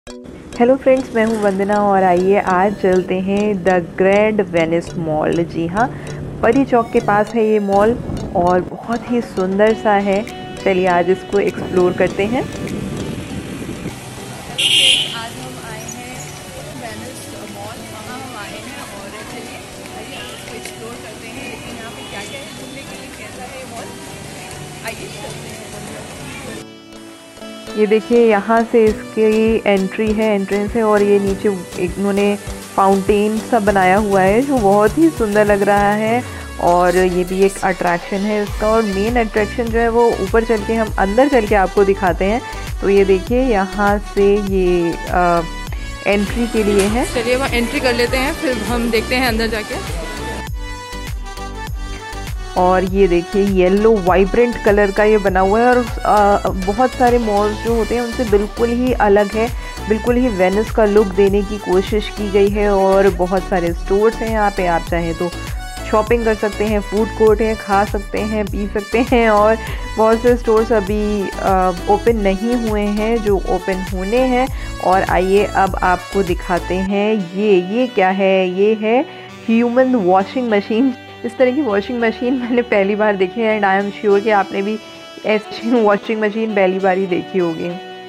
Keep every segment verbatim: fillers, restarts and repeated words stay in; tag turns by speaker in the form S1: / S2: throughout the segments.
S1: Hello friends, मैं हूं वंदना और आइए आज चलते हैं द ग्रैंड वेनिस मॉल। जी हाँ, परी चौक के पास है ये मॉल और बहुत ही सुंदर सा है। चलिए आज इसको एक्सप्लोर करते हैं।
S2: हेलो फ्रेंड्स, आज हम आए हैं वेनिस मॉल। वहाँ हम आए हैं और चलिए आइए इसको एक्सप्लोर करते हैं। देखिए यहाँ पे क्या क्या है घूमने के लिए, कैसा है मॉल। आइए चलते हैं।
S1: ये देखिए यहाँ से इसकी एंट्री है, एंट्रेंस है और ये नीचे इन्होंने फाउंटेन सा बनाया हुआ है जो बहुत ही सुंदर लग रहा है। और ये भी एक अट्रैक्शन है इसका। और मेन अट्रैक्शन जो है वो ऊपर चल के हम अंदर चल के आपको दिखाते हैं। तो ये देखिए यहाँ से ये आ, एंट्री के लिए है।
S2: चलिए वहाँ एंट्री कर लेते हैं, फिर हम देखते हैं अंदर जाके।
S1: और ये देखिए येलो वाइब्रेंट कलर का ये बना हुआ है और आ, बहुत सारे मॉल्स जो होते हैं उनसे बिल्कुल ही अलग है। बिल्कुल ही वेनिस का लुक देने की कोशिश की गई है और बहुत सारे स्टोर्स हैं यहाँ पे। आप चाहें तो शॉपिंग कर सकते हैं, फूड कोर्ट है, खा सकते हैं, पी सकते हैं। और बहुत से स्टोर्स अभी ओपन नहीं हुए हैं जो ओपन होने हैं। और आइए अब आपको दिखाते हैं ये ये क्या है। ये है ह्यूमन वॉशिंग मशीन। इस तरह की वॉशिंग मशीन मैंने पहली बार देखी है एंड आई एम श्योर कि आपने भी ऐसी वॉशिंग मशीन पहली बार ही देखी होगी।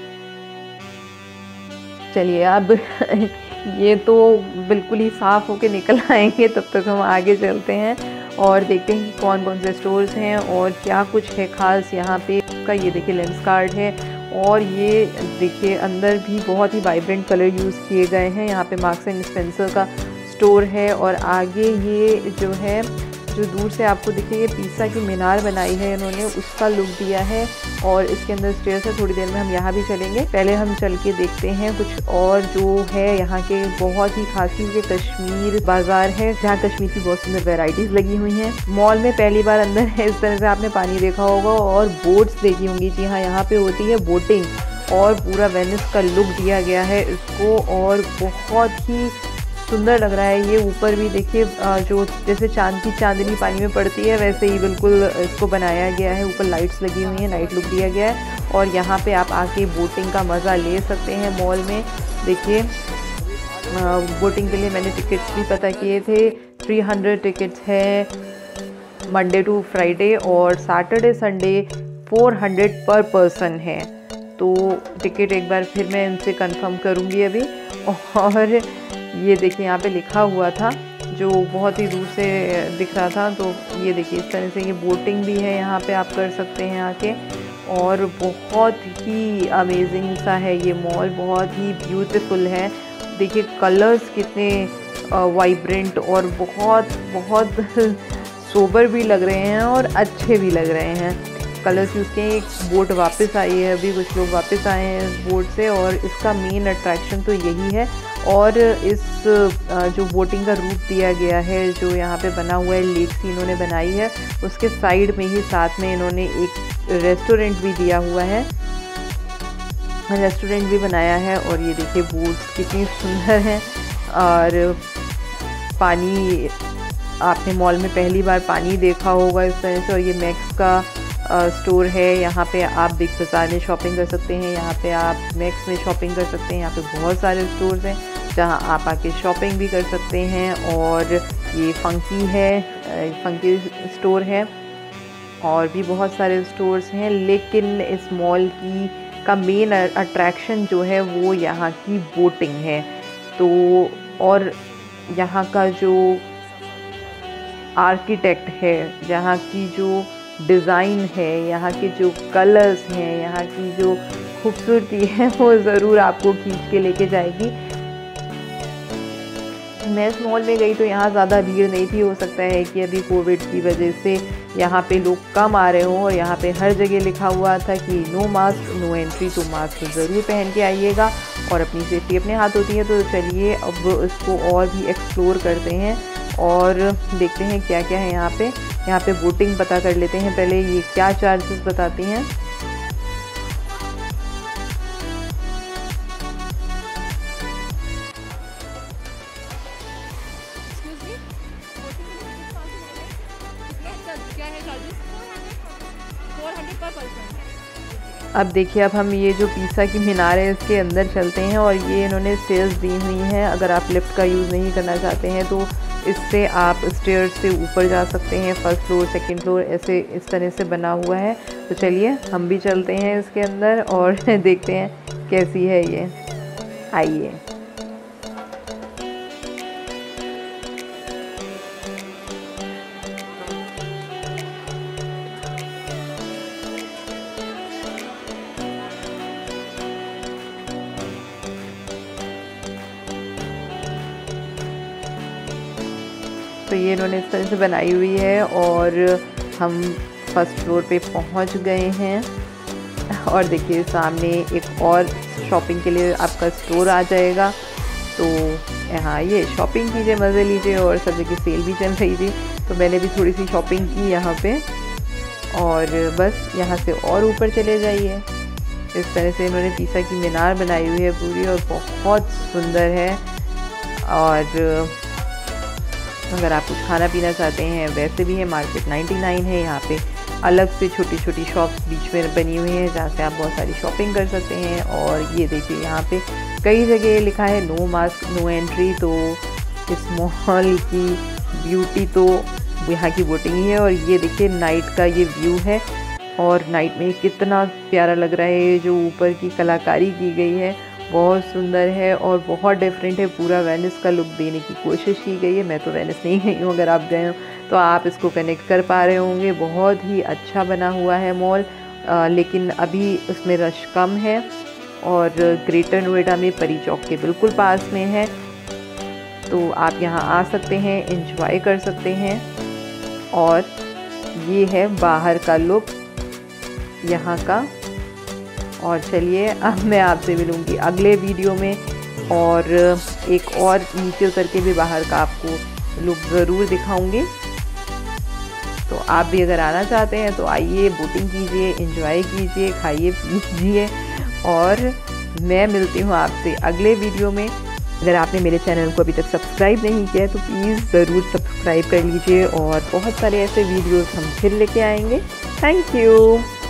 S1: चलिए अब ये तो बिल्कुल ही साफ़ होके निकल आएंगे, तब तक हम आगे चलते हैं और देखते हैं कि कौन कौन से स्टोर्स हैं और क्या कुछ है ख़ास यहाँ पे का। ये देखिए लेंस कार्ड है और ये देखिए अंदर भी बहुत ही वाइब्रेंट कलर यूज़ किए गए हैं। यहाँ पे मार्क्स एंड स्पेंसर का स्टोर है और आगे ये जो है, जो दूर से आपको दिखे, ये पिज़्ज़ा की मीनार बनाई है इन्होंने, उसका लुक दिया है। और इसके अंदर स्टेयर्स है, थोड़ी देर में हम यहाँ भी चलेंगे। पहले हम चल के देखते हैं कुछ और जो है यहाँ के। बहुत ही खास चीज़ ये कश्मीर बाज़ार है जहाँ कश्मीर की बहुत सुंदर वेराइटीज़ लगी हुई हैं। मॉल में पहली बार अंदर है, इस तरह से आपने पानी देखा होगा और बोट्स देखी होंगी। जी हाँ, यहाँ पे होती है बोटिंग और पूरा वेनिस का लुक दिया गया है इसको और बहुत ही सुंदर लग रहा है। ये ऊपर भी देखिए जो जैसे चांद की चांदनी पानी में पड़ती है वैसे ही बिल्कुल इसको बनाया गया है। ऊपर लाइट्स लगी हुई हैं, नाइट लुक दिया गया है और यहाँ पे आप आके बोटिंग का मज़ा ले सकते हैं मॉल में। देखिए बोटिंग के लिए मैंने टिकट्स भी पता किए थे। थ्री हंड्रेड टिकट्स है मंडे टू फ्राइडे और Saturday Sunday four hundred per person है। तो टिकट एक बार फिर मैं इनसे कंफर्म करूँगी अभी। और ये देखिए यहाँ पे लिखा हुआ था जो बहुत ही दूर से दिख रहा था। तो ये देखिए इस तरह से ये बोटिंग भी है, यहाँ पे आप कर सकते हैं आके। और बहुत ही अमेजिंग सा है ये मॉल, बहुत ही ब्यूटीफुल है। देखिए कलर्स कितने वाइब्रेंट और बहुत बहुत सोबर भी लग रहे हैं और अच्छे भी लग रहे हैं। कलर्स यूज़ के एक बोट वापस आई है, अभी कुछ लोग वापस आए हैं इस बोट से और इसका मेन अट्रैक्शन तो यही है। और इस जो बोटिंग का रूट दिया गया है जो यहाँ पे बना हुआ है, लेक सी इन्होंने बनाई है, उसके साइड में ही साथ में इन्होंने एक रेस्टोरेंट भी दिया हुआ है, रेस्टोरेंट भी बनाया है। और ये देखिए बोट्स कितनी सुंदर हैं। और पानी, आपने मॉल में पहली बार पानी देखा होगा इस तरह से। और ये मैक्स का स्टोर है, यहाँ पे आप बिग बाज़ार में शॉपिंग कर सकते हैं, यहाँ पे आप मैक्स में शॉपिंग कर सकते हैं। यहाँ पे बहुत सारे स्टोर्स हैं जहाँ आप आके शॉपिंग भी कर सकते हैं। और ये फंकी है, फंकी स्टोर है और भी बहुत सारे स्टोर्स हैं। लेकिन इस मॉल की का मेन अट्रैक्शन जो है वो यहाँ की बोटिंग है। तो और यहाँ का जो आर्किटेक्ट है, यहाँ की जो डिज़ाइन है, यहाँ के जो कलर्स हैं, यहाँ की जो खूबसूरती है वो ज़रूर आपको खींच के लेके जाएगी। मैं इस मॉल में गई तो यहाँ ज़्यादा भीड़ नहीं थी। हो सकता है कि अभी कोविड की वजह से यहाँ पे लोग कम आ रहे हों। और यहाँ पे हर जगह लिखा हुआ था कि नो मास्क नो एंट्री, तो मास्क ज़रूर पहन के आइएगा और अपनी सेफ्टी अपने हाथ होती है। तो चलिए अब इसको और भी एक्सप्लोर करते हैं और देखते हैं क्या क्या है यहाँ पे। यहाँ पे बोटिंग पता कर लेते हैं पहले, ये क्या चार्जेस बताती हैं।
S2: क्या है charges? Four hundred per person.
S1: अब देखिए, अब हम ये जो पिसा की मीनार है इसके अंदर चलते हैं और ये इन्होंने स्टेयर्स दी हुई हैं। अगर आप लिफ्ट का यूज़ नहीं करना चाहते हैं तो इससे आप स्टेयर्स से ऊपर जा सकते हैं। फर्स्ट फ्लोर, सेकंड फ्लोर, ऐसे इस तरह से बना हुआ है। तो चलिए हम भी चलते हैं इसके अंदर और देखते हैं कैसी है ये। आइए। तो ये इन्होंने इस तरह से बनाई हुई है और हम फर्स्ट फ्लोर पे पहुंच गए हैं। और देखिए सामने एक और शॉपिंग के लिए आपका स्टोर आ जाएगा। तो यहाँ ये शॉपिंग कीजिए, मज़े लीजिए। और सब जगह सेल भी चल रही थी तो मैंने भी थोड़ी सी शॉपिंग की यहाँ पे। और बस यहाँ से और ऊपर चले जाइए। इस तरह से इन्होंने पिसा की मीनार बनाई हुई है पूरी और बहुत सुंदर है। और अगर आप कुछ खाना पीना चाहते हैं वैसे भी है। मार्केट निन्यानवे है। यहाँ पे अलग से छोटी छोटी शॉप्स बीच में बनी हुई हैं जहाँ से आप बहुत सारी शॉपिंग कर सकते हैं। और ये देखिए यहाँ पे कई जगह लिखा है नो मास्क नो एंट्री। तो इस मॉल की ब्यूटी तो यहाँ की बोटिंग ही है। और ये देखिए नाइट का ये व्यू है और नाइट में कितना प्यारा लग रहा है। जो ऊपर की कलाकारी की गई है बहुत सुंदर है और बहुत डिफरेंट है। पूरा वेनिस का लुक देने की कोशिश की गई है। मैं तो वेनिस नहीं गई हूँ, अगर आप गए हो तो आप इसको कनेक्ट कर पा रहे होंगे। बहुत ही अच्छा बना हुआ है मॉल, लेकिन अभी उसमें रश कम है। और ग्रेटर नोएडा में परी चौक के बिल्कुल पास में है। तो आप यहाँ आ सकते हैं, एंजॉय कर सकते हैं। और ये है बाहर का लुक यहाँ का। और चलिए अब मैं आपसे मिलूँगी अगले वीडियो में और एक और नीचे उतर के भी बाहर का आपको लुक ज़रूर दिखाऊंगी। तो आप भी अगर आना चाहते हैं तो आइए, बोटिंग कीजिए, एंजॉय कीजिए, खाइए पीजिए। और मैं मिलती हूँ आपसे अगले वीडियो में। अगर आपने मेरे चैनल को अभी तक सब्सक्राइब नहीं किया तो प्लीज़ ज़रूर सब्सक्राइब कर लीजिए। और बहुत सारे ऐसे वीडियोज़ हम फिर लेके आएंगे। Thank you.